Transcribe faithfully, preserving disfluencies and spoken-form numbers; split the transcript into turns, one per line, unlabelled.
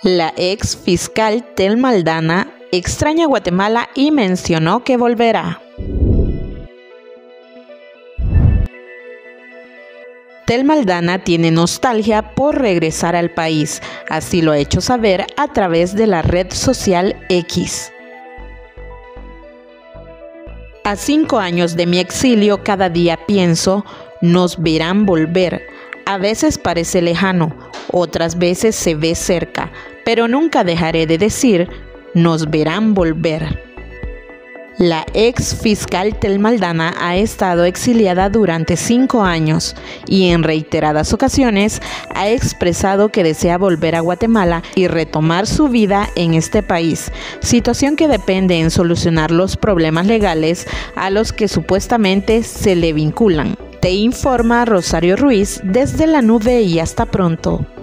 La ex fiscal Thelma Aldana extraña Guatemala y mencionó que volverá. Thelma Aldana tiene nostalgia por regresar al país, así lo ha hecho saber a través de la red social X. A cinco años de mi exilio, cada día pienso, nos verán volver. A veces parece lejano, otras veces se ve cerca, pero nunca dejaré de decir, nos verán volver. La ex fiscal Thelma Aldana ha estado exiliada durante cinco años y en reiteradas ocasiones ha expresado que desea volver a Guatemala y retomar su vida en este país, situación que depende en solucionar los problemas legales a los que supuestamente se le vinculan. Te informa Rosario Ruiz desde la nube y hasta pronto.